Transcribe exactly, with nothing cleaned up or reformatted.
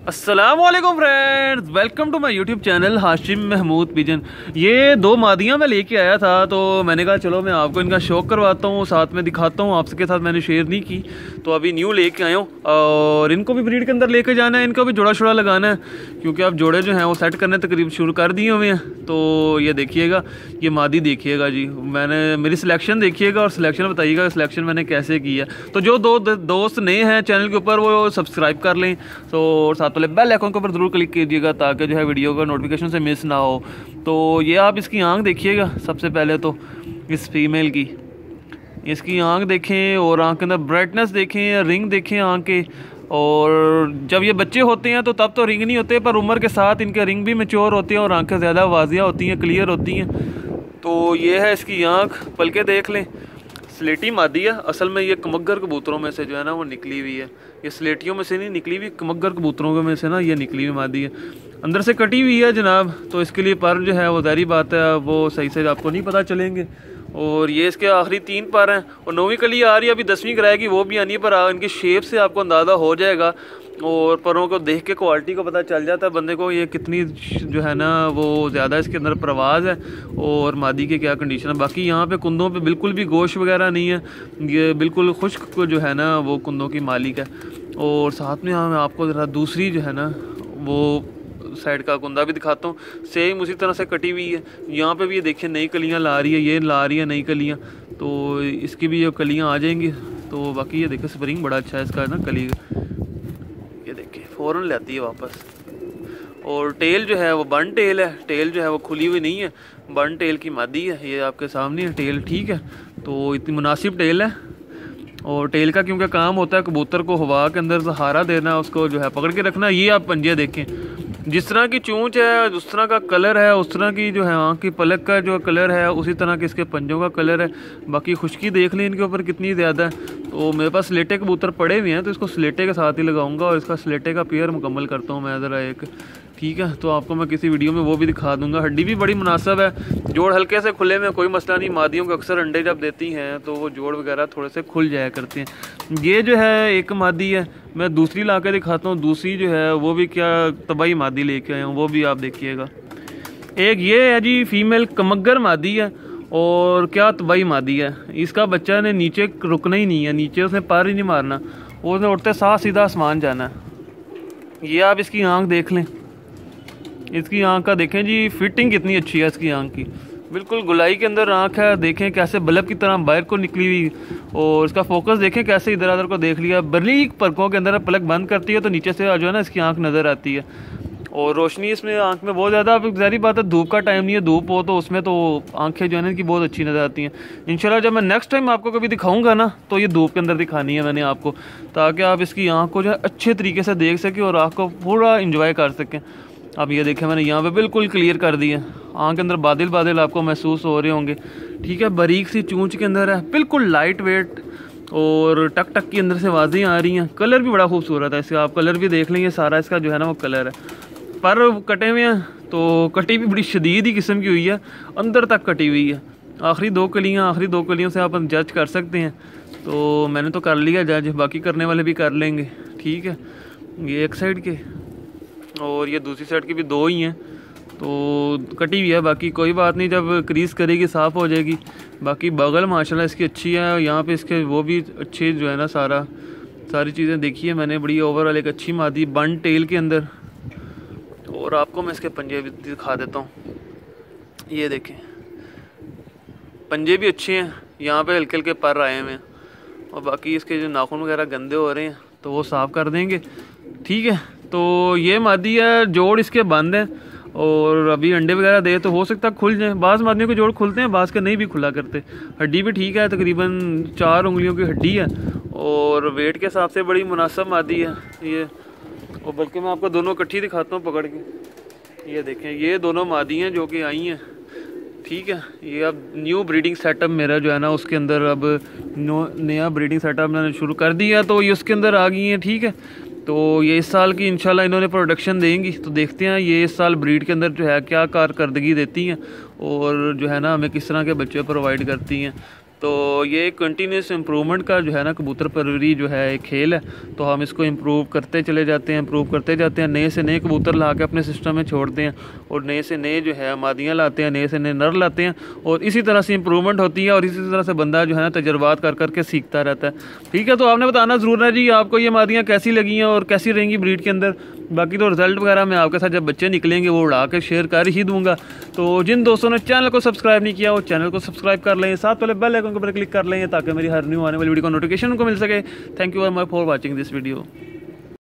अस्सलामुअलैकुम friends, welcome to my YouTube channel Hashim Mahmood pigeon. ये दो मादियाँ मैं लेके आया था, तो मैंने कहा चलो मैं आपको इनका शौक करवाता हूँ, साथ में दिखाता हूँ। आपके साथ मैंने शेयर नहीं की, तो अभी न्यू लेके आया हूँ और इनको भी ब्रीड के अंदर लेके जाना है। इनको भी जोड़ा शोड़ा लगाना है, क्योंकि अब जोड़े जो हैं वो सेट करने तकरीब शुरू कर दिए हुए हैं। तो ये देखिएगा, ये मादी देखिएगा जी, मैंने मेरी सिलेक्शन देखिएगा और सिलेक्शन बताइएगा सिलेक्शन मैंने कैसे की है। तो जो दो दोस्त नए हैं चैनल के ऊपर वो सब्सक्राइब कर लें, तो साथ वाले बेल आइकन के ऊपर ज़रूर क्लिक कीजिएगा ताकि जो है वीडियो का नोटिफिकेशन से मिस ना हो। तो ये आप इसकी आंख देखिएगा, सबसे पहले तो इस फीमेल की इसकी आंख देखें और आंख के अंदर ब्राइटनेस देखें, रिंग देखें आंख के। और जब ये बच्चे होते हैं तो तब तो रिंग नहीं होते, पर उम्र के साथ इनके रिंग भी मैच्योर होते हैं और आंखें ज़्यादा वाजिया होती हैं, क्लियर होती हैं। तो ये है इसकी आंख, पलके देख लें। स्लेटी मादी है, असल में ये कमग्गर कबूतरों में से जो है ना वो निकली हुई है। ये स्लेटियों में से नहीं निकली हुई, कमग्गर कबूतरों में से ना ये निकली हुई मादी है। अंदर से कटी हुई है जनाब, तो इसके लिए पर जो है वो ज़ाहिर बात है वो सही से आपको नहीं पता चलेंगे। और ये इसके आखिरी तीन पर हैं और नौवीं कली आ रही है, अभी दसवीं कराएगी वो भी आनी है, पर इनकी शेप से आपको अंदाज़ा हो जाएगा और परों को देख के क्वालिटी को पता चल जाता है बंदे को ये कितनी जो है ना वो ज़्यादा इसके अंदर प्रवाज है और मादी के क्या कंडीशन है। बाकी यहाँ पे कुंदों पे बिल्कुल भी गोश्त वगैरह नहीं है, ये बिल्कुल खुश्क जो है ना वो कुंदों की मालिक है। और साथ में यहाँ मैं आपको ज़रा दूसरी जो है ना वो साइड का कुंदा भी दिखाता हूँ, सेम उसी तरह से कटी हुई है। यहाँ पे भी ये देखिए नई कलियाँ ला रही है, ये ला रही है नई कलियाँ, तो इसकी भी ये कलियाँ आ जाएंगी। तो बाकी ये देखिए स्प्रिंग बड़ा अच्छा है इसका ना, कली ये देखिए फ़ौरन लेती है वापस। और टेल जो है वो बन टेल है, टेल जो है वो खुली हुई नहीं है, बन टेल की मादी है। ये आपके सामने है टेल, ठीक है। तो इतनी मुनासिब टेल है और टेल का क्योंकि काम होता है कबूतर को हवा के अंदर सहारा देना, उसको जो है पकड़ के रखना। ये आप पंजे देखें, जिस तरह की चूंच है उस तरह का कलर है, उस तरह की जो है आँख की पलक का जो कलर है उसी तरह के इसके पंजों का कलर है। बाकी खुश्की देख लें इनके ऊपर कितनी ज़्यादा है। तो मेरे पास स्लेटे कबूतर पड़े हुए हैं, तो इसको स्लेटे के साथ ही लगाऊंगा और इसका स्लेटे का पेयर मुकम्मल करता हूँ मैं ज़रा एक, ठीक है। तो आपको मैं किसी वीडियो में वो भी दिखा दूंगा। हड्डी भी बड़ी मुनासिब है, जोड़ हल्के से खुले में कोई मसला नहीं। मादियों को अक्सर अंडे जब देती हैं तो वो जोड़ वगैरह थोड़े से खुल जाया करते हैं। ये जो है एक मादी है, मैं दूसरी ला के दिखाता हूँ। दूसरी जो है वो भी क्या तबाही मादी लेके आया हूँ, वो भी आप देखिएगा। एक ये है जी फीमेल कमग्गर मादी है और क्या तबाही मादी है। इसका बच्चा ने नीचे रुकना ही नहीं है, नीचे उसने पैर ही नहीं मारना, उसने उठते साथ सीधा आसमान जाना है। ये आप इसकी आंख देख लें, इसकी आंख का देखें जी, फिटिंग कितनी अच्छी है इसकी आंख की, बिल्कुल गुलाई के अंदर आंख है। देखें कैसे बल्ब की तरह बाहर को निकली हुई, और इसका फोकस देखें कैसे इधर उधर को देख लिया। बरीक पलकों के अंदर पलक बंद करती है तो नीचे से जो है ना इसकी आंख नज़र आती है। और रोशनी इसमें आंख में बहुत ज़्यादा, अब ज़ाहिर बात है धूप का टाइम नहीं है, धूप हो तो उसमें तो आंखें जो है ना इनकी बहुत अच्छी नज़र आती हैं। इंशाल्लाह जब मैं नेक्स्ट टाइम आपको कभी दिखाऊंगा ना तो ये धूप के अंदर दिखानी है मैंने आपको, ताकि आप इसकी आंख को जो है अच्छे तरीके से देख सकें और आँख को पूरा इंजॉय कर सकें। अब ये देखें मैंने यहाँ पे बिल्कुल क्लियर कर दिया, आँख के अंदर बादल बादल आपको महसूस हो रहे होंगे, ठीक है। बारीक सी चूंच के अंदर है, बिल्कुल लाइट वेट और टक टक के अंदर से आवाज़ें आ रही हैं। कलर भी बड़ा खूबसूरत है इसका, आप कलर भी देख लेंगे, सारा इसका जो है ना वो कलर है। पर कटे हुए हैं तो कटी भी बड़ी शदीद ही किस्म की हुई है, अंदर तक कटी हुई है। आखिरी दो कलियाँ आखिरी दो कलियों से आप जज कर सकते हैं। तो मैंने तो कर लिया जज, बाकी करने वाले भी कर लेंगे, ठीक है। ये एक साइड के और ये दूसरी साइड की भी दो ही हैं, तो कटी हुई है। बाकी कोई बात नहीं, जब क्रीज करेगी साफ़ हो जाएगी। बाकी बगल माशाल्लाह इसकी अच्छी है, यहाँ पे इसके वो भी अच्छे जो है ना, सारा सारी चीज़ें देखी है मैंने। बड़ी ओवरऑल एक अच्छी मादी बन टेल के अंदर। और आपको मैं इसके पंजे भी दिखा देता हूँ, ये देखें पंजे भी अच्छे हैं, यहाँ पे हल्के हल्के पर आए हुए हैं। और बाकी इसके जो नाखून वगैरह गंदे हो रहे हैं तो वो साफ़ कर देंगे, ठीक है। तो ये मादी है, जोड़ इसके बंद हैं और अभी अंडे वगैरह दे तो हो सकता है खुल जाए। बाज़ मादियों के जोड़ खुलते हैं, बाज़ के नहीं भी खुला करते। हड्डी भी ठीक है, तकरीबन चार उंगलियों की हड्डी है और वेट के हिसाब से बड़ी मुनासिब मादी है ये। और बल्कि मैं आपको दोनों इकट्ठी दिखाता हूँ पकड़ के। ये देखें ये दोनों मादी हैं जो कि आई हैं, ठीक है। ये अब न्यू ब्रीडिंग सेटअप मेरा जो है ना उसके अंदर अब नया ब्रीडिंग सेटअप मैंने शुरू कर दिया, तो ये उसके अंदर आ गई हैं, ठीक है। तो ये इस साल की इंशाल्लाह इन्होंने प्रोडक्शन देंगी, तो देखते हैं ये इस साल ब्रीड के अंदर जो है क्या कारकर्दगी देती हैं और जो है ना हमें किस तरह के बच्चे प्रोवाइड करती हैं। तो ये कंटिन्यूस इम्प्रूवमेंट का जो है ना कबूतर परवरी जो है एक खेल है। तो हम इसको इम्प्रूव करते चले जाते हैं, इम्प्रूव करते जाते हैं, नए से नए कबूतर ला के अपने सिस्टम में छोड़ते हैं और नए से नए जो है मादियाँ लाते हैं, नए से नए नर लाते हैं और इसी तरह से इम्प्रूवमेंट होती है और इसी तरह से बंदा जो है ना तजर्बात कर करके सीखता रहता है। ठीक है, तो आपने बताना ज़रूर है जी आपको ये मादियाँ कैसी लगी हैं और कैसी रहेंगी ब्रीड के अंदर। बाकी तो रिज़ल्ट वगैरह मैं आपके साथ जब बच्चे निकलेंगे वो उड़ा के शेयर कर ही दूंगा। तो जिन दोस्तों ने चैनल को सब्सक्राइब नहीं किया वो चैनल को सब्सक्राइब कर लें, साथ पहले बेल आइकन के ऊपर क्लिक कर लें ताकि मेरी हर न्यू आने वाली वीडियो का नोटिफिकेशन उनको मिल सके। Thank you very much for watching this video.